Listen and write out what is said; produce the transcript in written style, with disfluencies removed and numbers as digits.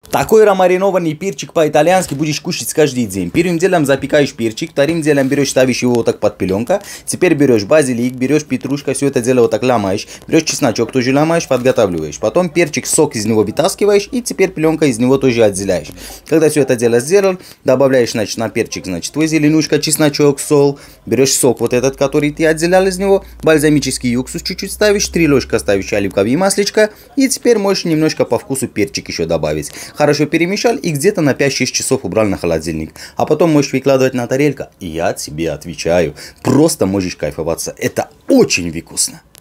Такой ромаринованный перчик по-итальянски будешь кушать каждый день. Первым делом запекаешь перчик, вторым делом берешь, ставишь его вот так под пеленка. Теперь берешь базилик, берешь петрушка, все это дело вот так ломаешь. Берешь чесночок, тоже ломаешь, подготавливаешь. Потом перчик, сок из него вытаскиваешь и теперь пеленка из него тоже отделяешь. Когда все это дело сделал, добавляешь, значит, на перчик, значит, твой зеленушка, чесночок, сол. Берешь сок вот этот, который ты отделял из него, бальзамический уксус чуть-чуть ставишь, 3 ложка ставишь оливковое маслечко. И теперь можешь немножко по вкусу перчик еще добавить. Хорошо перемешал и где-то на 5-6 часов убрал на холодильник. А потом можешь выкладывать на тарелку. И я тебе отвечаю, просто можешь кайфоваться. Это очень вкусно.